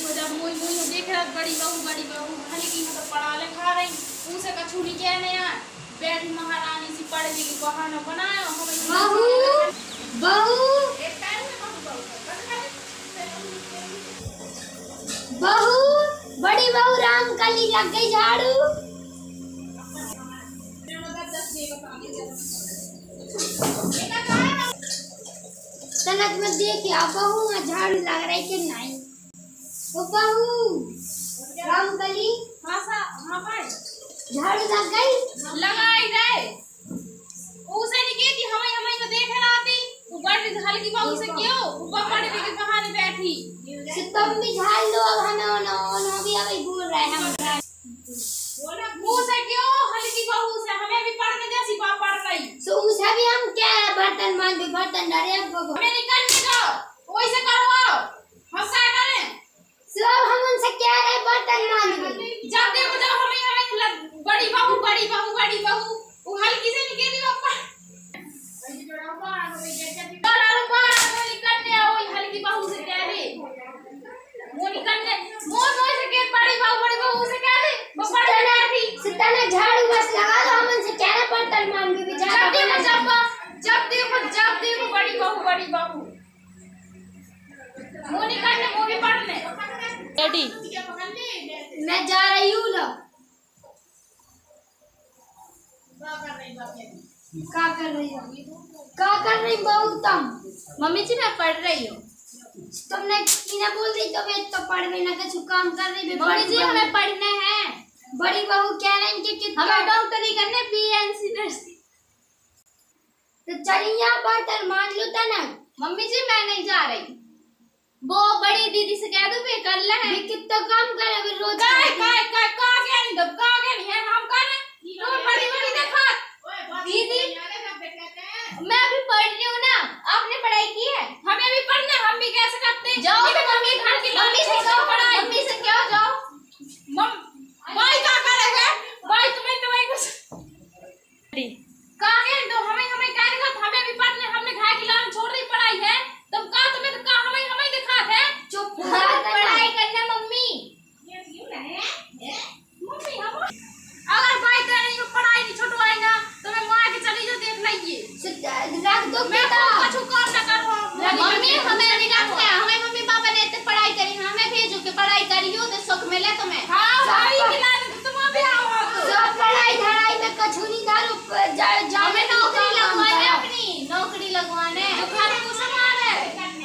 देखो जब मुई देख रहा बड़ी बहू खाली की मतलब पढ़ा ले खा रही उसे कछुली के ने यार बैठ महारानी सी पढ़ ली की बहाना बनाया हमें बहू एक टाइम में बहू बड़ी बहू राम कली लग गई झाड़ू। तनक में देखे अब बहू में झाड़ू लग रहा है कि नहीं। ओ बहू राम कली हां सा हां भाई झाड़ू लग गई लगाई गए उसे नहीं कहती हमें तो देख रहा थी वो बड़ी हल्की बहू से क्यों ऊपर पड़े के बहाने बैठी से तुम भी झाड़ लो अब हमें ओनो भी अभी बोल रहे हैं हम उसे क्यों हल्की बहू से हमें भी पढ़ने जैसी पढ़ रही सो उसे भी हम क्या बर्तन मांगे बर्तन डरे हमें नहीं करने दो वैसे करवाओ हंसा करें सब हम उनसे क्या रहे बर्तन मांगे जब देखो जब हमें बड़ी बहू वो हल्की से निकली पापा हल्की बहू से कह रही वो निकलने मोर से के बड़ी बहू से कह रही वो पढ़ रही सिताना झाड़ू बस लगा लो हम उनसे क्या रहे बर्तन मांगे भी जब देखो बड़ी बहू वो निकलने वो भी पढ़ने रेडी मैं जा रही हूँ ना क्या कर रही हो बहू तुम। मम्मी जी मैं पढ़ रही हूँ तुमने किना बोल रही तो मैं तो पढ़ में ना कुछ काम कर रही मम्मी जी हमें पढ़ना है बड़ी बहू कह रही कि कितना हमें डॉक्टरी करने बीएनसी नर्सिंग तो चलिए बर्तन मान लो तना। मम्मी जी मैं नहीं जा रही वो बड़ी दीदी से कह दो पे कर ले कितना काम करे रोज का नहीं है हम कर तो बड़ी देखा दीदी मैं अभी पढ़ रही हूँ ना आपने पढ़ाई की है हमें भी पढ़ना हम भी कैसे करते जाओ तो मम्मी घर की मम्मी से क्यों पढ़ाई मम्मी से क्यों जाओ भाई क्या करेगा भाई तुम्हें कुछ का है तो हमें कहेगा हमें भी पढ़ने हमने घर की लान छोड़ रही पढ़ाई है तुम का तुम्हें तो का हमें दिखा है चुप पढ़ाई करना मम्मी मम्मी हम अगर भाई तेरे को पढ़ाई नहीं छुटवाएगा तो मैं मां के चली जो देख लइए रख दो मैं कुछ काम ना करो मम्मी हमें नहीं करते हमें मम्मी पापा ने इतने पढ़ाई करी हमें भेजो के पढ़ाई करियो तो सुख मिले तुम्हें हां भाई खिलाने तो तुम भी आओ सब पढ़ाई धड़ाई में कछुनी दारू हमें नौकरी लगवाने अपनी नौकरी लगवाने तो खाने को सामान है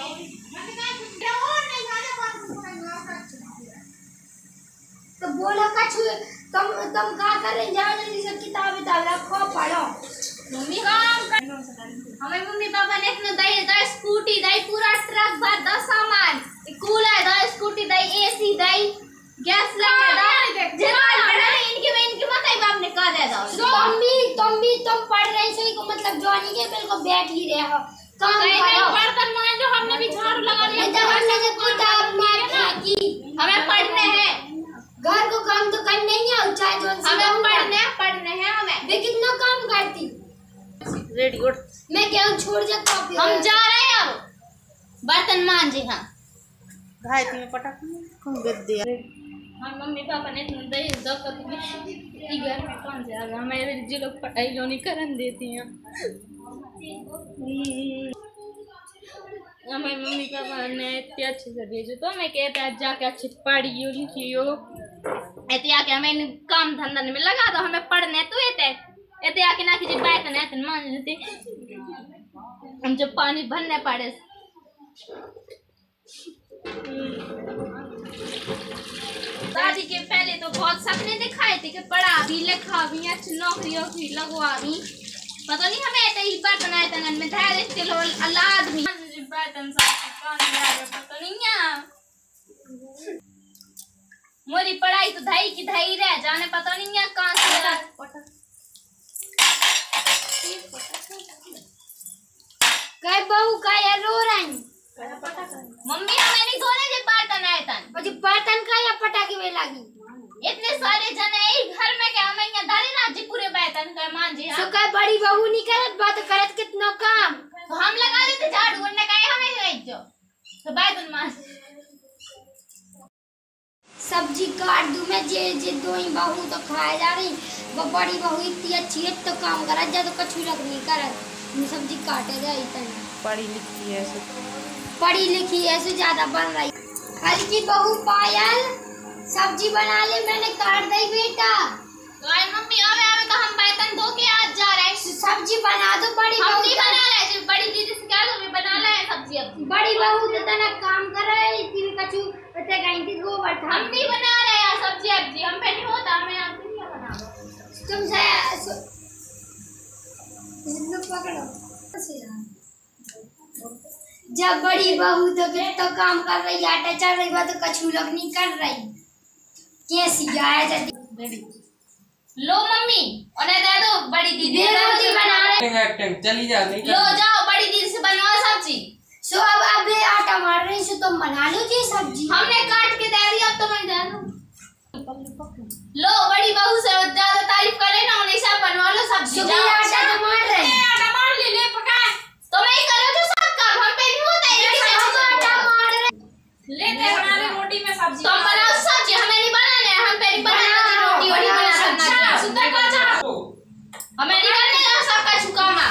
तो बोलो कछु तुम का कर रहे जाओ जल्दी से किताब रखो पढ़ो मम्मी काम हमें मम्मी पापा ने इतना दई स्कूटी दई पूरा ट्रक भर 10 सामान कूलर दई स्कूटी दई एसी दई गैस सिलेंडर दई जितना पढ़ा है इनके मकई बाप ने कर दे दो तुम पढ़ रहे सही को मतलब जॉनी के बिल्कुल बैठ ही रहे हो काम करो बर्तन मांजो हमने भी झाड़ू लगा लिया हमने जो किताब मांगी की हमें पढ़ने हैं घर को काम तो करने ही है चाहे जो हमें पढ़ने हैं हमें वे कितना काम करती रेडी उठ मैं क्या छोड़ जाता हूं हम जा रहे हैं अब बर्तन मांजे हां भाई तुम्हें पटक कौन गद्दे हम मम्मी पापा ने दे दो कभी घर में कौन से आ हमारे जो लोग पढ़ाई लो नहीं करन देती हैं हमें मम्मी पापा ने इतने अच्छे से भेजो तो हमें कहता है जाके अच्छे पढ़ियो लिखियो ऐसे आके हमें काम धंधा में लगा दो हमें पढ़ने तो ऐसे आके ना कीजिए बात ना ऐसे मान लेते हम जब पानी भरने पड़े दादी के पहले तो बहुत सपने दिखाए थे कि पढ़ा भी लिखा भी अच्छी नौकरी लगवा भी पता नहीं हमें ऐसे ही बर्तन आए तंगन में धैर्य के लोग औलाद भी बर्तन पता नहीं है मोरी पढ़ाई तो धाई की धाई रह जाने पता नहीं है कहाँ से काय बहू काय रो रही मम्मी हमें नहीं धोने जे बर्तन आए तन और जो बर्तन का या पटाखे में लगी इतने सारे जने एक घर में क्या हमें यहाँ धरे ना जी पूरे बर्तन का मान जी सो काय बड़ी बहू नहीं करत बात करत कितना काम तो हम लगा लेते झाड़ू उन्होंने कहा हमें भेज दो तो बर्तन मान सब्जी काट दूं मैं जे जे दो ही बहू तो खाए जा रही। वो बड़ी बहू इतनी अच्छी है तो काम करा जा तो कछु लग नहीं कर सब्जी काटे जा इतना पढ़ी लिखी है पढ़ी लिखी ऐसे ज्यादा बन रही। हल्की बहू पायल सब्जी बना ले मैंने काट दी बेटा। मम्मी अबे अबे का हम बर्तन धो के आज जा रहे हैं। सब्जी बना दो बड़ी हम बहू नहीं बना रहे बड़ी दीदी से क्या तुम्हें बना ले सब्जी अब बड़ी बहू तो तना काम कर रहे इतनी कछु पता कहीं थी गोबर था। हम नहीं बना रहे यार सब्जी अब जी हम पे नहीं होता हमें आप नहीं बना तुमसे पकड़ो जब बड़ी बहू तो काम कर रही आटा चल रही बात तो कछु लोग नहीं कर रही कैसी आया जल्दी लो मम्मी उन्हें दे दो बड़ी दीदी सब्जी बना रहे चली जा नहीं लो जाओ बड़ी दीदी से बनवाओ सब्जी। सो अब अबे आटा मार रही सो तुम बना लो जी सब्जी हमने काट के दे दी अब तो मैं दे दूं। लो बड़ी बहू से ज्यादा तारीफ करे ना उन्हें सब बनवा लो सब्जी। सुबह आटा तो मार रहे आटा मार ले पका तो मैं करो जो सब काम हम पे नहीं होता है हम आटा मार रहे लेते बना ले रोटी में सब्जी तो बनाओ सब्जी हमें नहीं बनाने हम पे नहीं बनाना रोटी और नहीं बनाना सुंदर का जा हमें नहीं करने का सबका छुकामा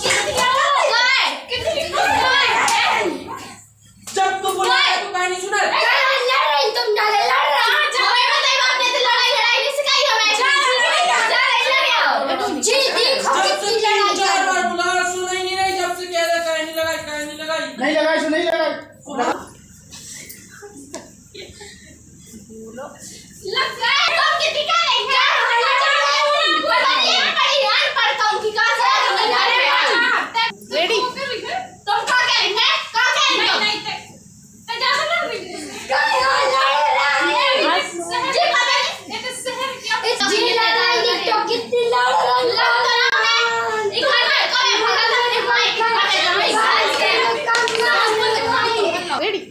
जब तू बोला तो कहानी सुना लड़ रही तुम डाले लड़ रही हमें बताइए आपने तो लड़ाई नहीं सिखाई हमें जा जी देखो कितनी लड़ाई चार बार बुला सुना ही नहीं रही जब से कह रहा कहानी लगाई नहीं लगाई सो नहीं लगाई लग गए तुम कितनी का नहीं जा बताइए बड़ी यार पर तुम की का से रेडी तुम का करेंगे का करेंगे नहीं तो जा लड़ रही जी पता नहीं ये तो शहर क्या जी लड़ाई तो कितनी लड़ रही रेडी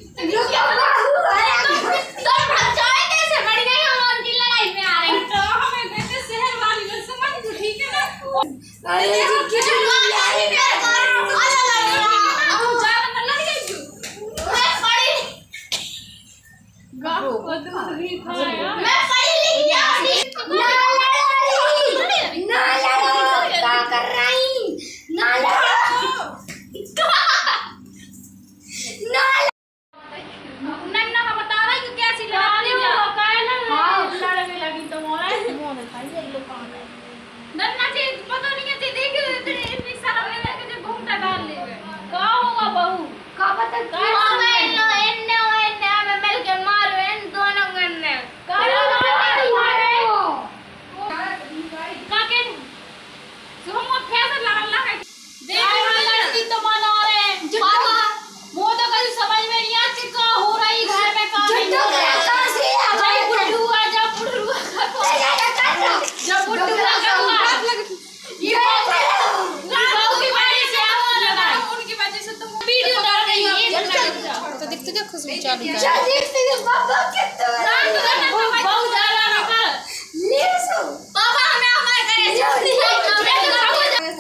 खुशबू चालू कर पापा कितना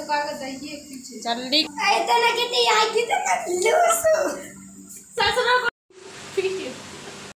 जल्दी कितनी आई कितना लूसू ससुर